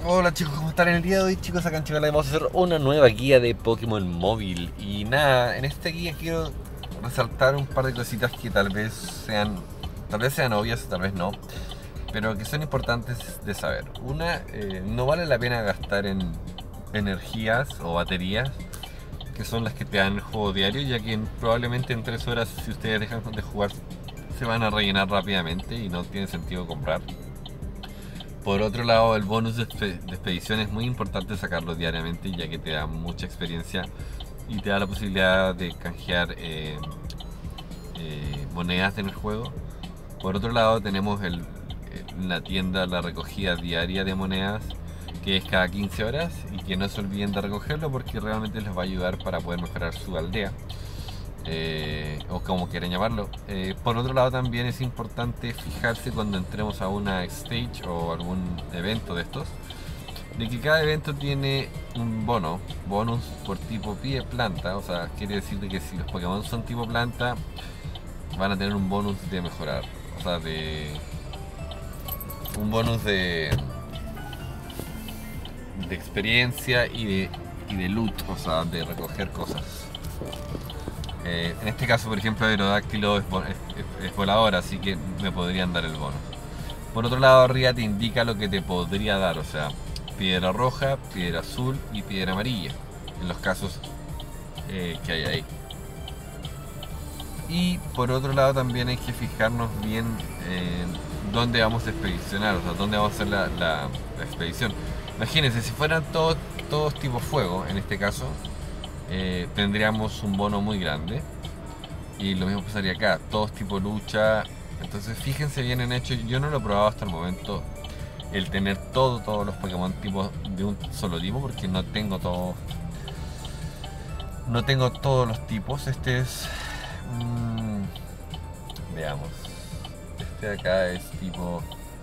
Hola chicos, ¿cómo están? En el día de hoy, chicos, acá en Chivala vamos a hacer una nueva guía de Pokémon móvil. Y nada, en esta guía quiero resaltar un par de cositas que tal vez sean obvias, tal vez no, pero que son importantes de saber. Una, no vale la pena gastar en energías o baterías, que son las que te dan el juego diario, ya que probablemente en 3 horas, si ustedes dejan de jugar, se van a rellenar rápidamente y no tiene sentido comprar. Por otro lado, el bonus de expedición es muy importante sacarlo diariamente, ya que te da mucha experiencia y te da la posibilidad de canjear monedas en el juego. Por otro lado, tenemos en la tienda la recogida diaria de monedas, que es cada 15 horas, y que no se olviden de recogerlo porque realmente les va a ayudar para poder mejorar su aldea. O como quieran llamarlo. Por otro lado, también es importante fijarse cuando entremos a una stage o algún evento de estos, de que cada evento tiene un bonus por tipo pie planta. O sea, quiere decir de que si los Pokémon son tipo planta, van a tener un bonus de mejorar, o sea, un bonus de experiencia y de loot, o sea, de recoger cosas. En este caso, por ejemplo, Aerodáctilo es volador, así que me podrían dar el bono. Por otro lado, arriba te indica lo que te podría dar, o sea, piedra roja, piedra azul y piedra amarilla, en los casos que hay ahí. Y por otro lado, también hay que fijarnos bien dónde vamos a expedicionar, o sea, dónde vamos a hacer la expedición. Imagínense, si fueran todos tipo fuego, en este caso, tendríamos un bono muy grande. Y lo mismo pasaría acá, todos tipo lucha. Entonces fíjense bien en hecho, yo no lo he probado hasta el momento el tener todos los Pokémon tipos de un solo tipo, porque no tengo todos los tipos. Este es veamos, este de acá es tipo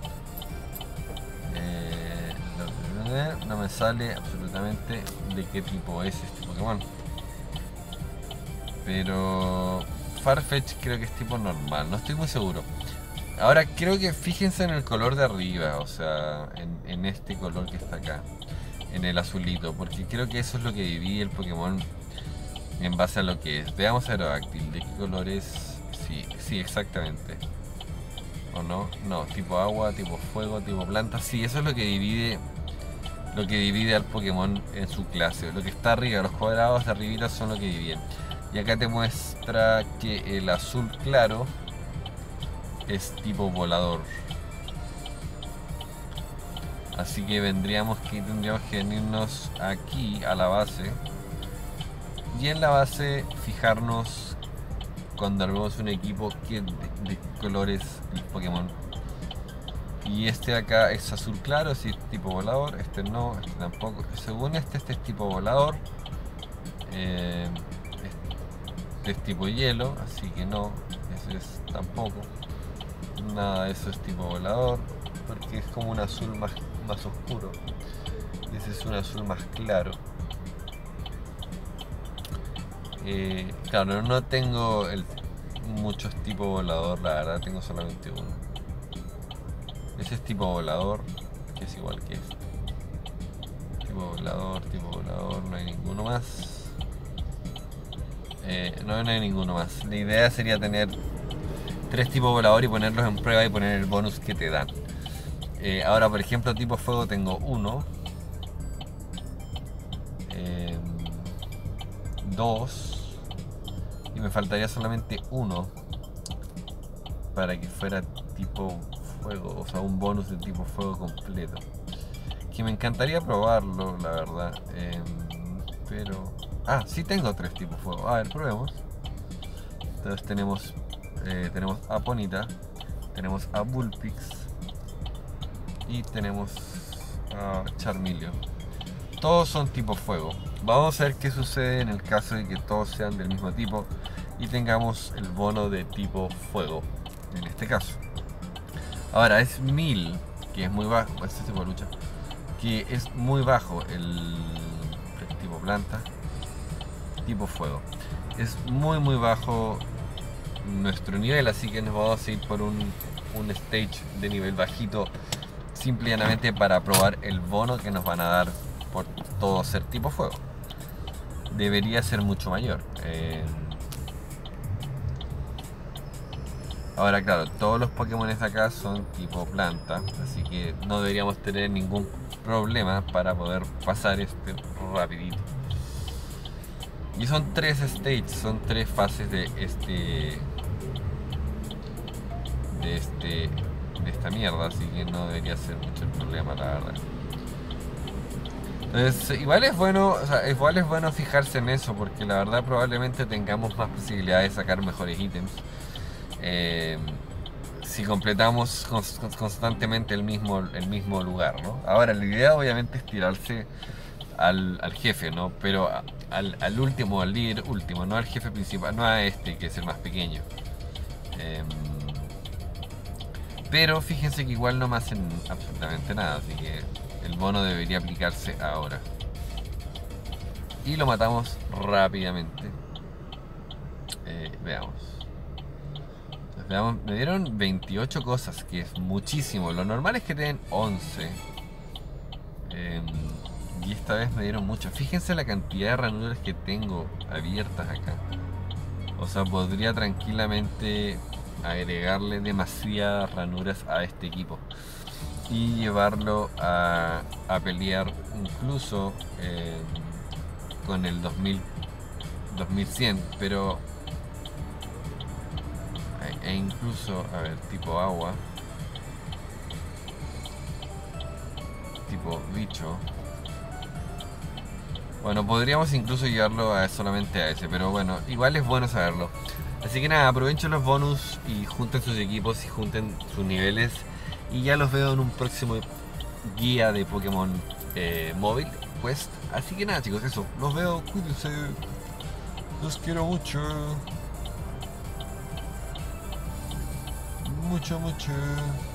no me sale absolutamente de qué tipo es este Pokémon, pero Farfetch creo que es tipo normal, no estoy muy seguro. Ahora creo que fíjense en el color de arriba, o sea, en este color que está acá, en el azulito, porque creo que eso es lo que divide el Pokémon en base a lo que es. Veamos Aerodáctil, ¿de qué color es? Sí, exactamente. ¿O no? No, tipo agua, tipo fuego, tipo planta. Sí, eso es lo que divide al Pokémon en su clase. Lo que está arriba, los cuadrados de arribita son lo que dividen. Y acá te muestra que el azul claro es tipo volador. Así que tendríamos que venirnos aquí a la base. Y en la base fijarnos cuando armemos un equipo de colores el Pokémon. Y este de acá es azul claro, si es tipo volador. Este no, este tampoco. Según este es tipo volador. Este es tipo hielo, así que no. Ese es tampoco. Nada, eso es tipo volador, porque es como un azul más oscuro. Ese es un azul más claro. Claro, no tengo muchos tipos volador, la verdad, tengo solamente uno. Ese es tipo volador, que es igual que este. Tipo volador, no hay ninguno más. No hay ninguno más. La idea sería tener 3 tipos volador y ponerlos en prueba y poner el bonus que te dan. Ahora, por ejemplo, tipo fuego tengo uno, 2, y me faltaría solamente uno para que fuera tipo fuego, o sea, un bonus de tipo fuego completo, que me encantaría probarlo, la verdad. Pero sí tengo 3 tipos fuego. A ver, probemos. Entonces tenemos a Ponyta, tenemos a Vulpix y tenemos a Charmeleon. Todos son tipo fuego. Vamos a ver qué sucede en el caso de que todos sean del mismo tipo y tengamos el bono de tipo fuego, en este caso. Ahora es 1000, que es muy bajo, este tipo de lucha, que es muy bajo el tipo planta, tipo fuego. Es muy bajo nuestro nivel, así que nos vamos a ir por un stage de nivel bajito simple y llanamente para probar el bono que nos van a dar por todo ser tipo fuego. Debería ser mucho mayor. Ahora claro, todos los Pokémon de acá son tipo planta, así que no deberíamos tener ningún problema para poder pasar este rapidito. Y son 3 stages, son 3 fases de esta mierda, así que no debería ser mucho el problema, la verdad. Entonces, igual es bueno, o sea, igual es bueno fijarse en eso, porque la verdad probablemente tengamos más posibilidades de sacar mejores ítems. Si completamos constantemente el mismo lugar, ¿no? Ahora, la idea obviamente es tirarse al jefe, ¿no? Pero al último, al líder último, no al jefe principal, no a este que es el más pequeño. Pero fíjense que igual no me hacen absolutamente nada, así que el bono debería aplicarse ahora. Y lo matamos rápidamente. Veamos. Me dieron 28 cosas, que es muchísimo. Lo normal es que te den 11. Y esta vez me dieron mucho. Fíjense la cantidad de ranuras que tengo abiertas acá. O sea, podría tranquilamente agregarle demasiadas ranuras a este equipo y llevarlo a pelear incluso con el 2100, pero e incluso, a ver, tipo agua, tipo bicho. Bueno, podríamos incluso llevarlo solamente a ese, pero bueno, igual es bueno saberlo. Así que nada, aprovechen los bonus y junten sus equipos y junten sus niveles. Y ya los veo en un próximo guía de Pokémon móvil, Quest. Así que nada chicos, eso, los veo, cuídense. Los quiero mucho. Mucho, mucho.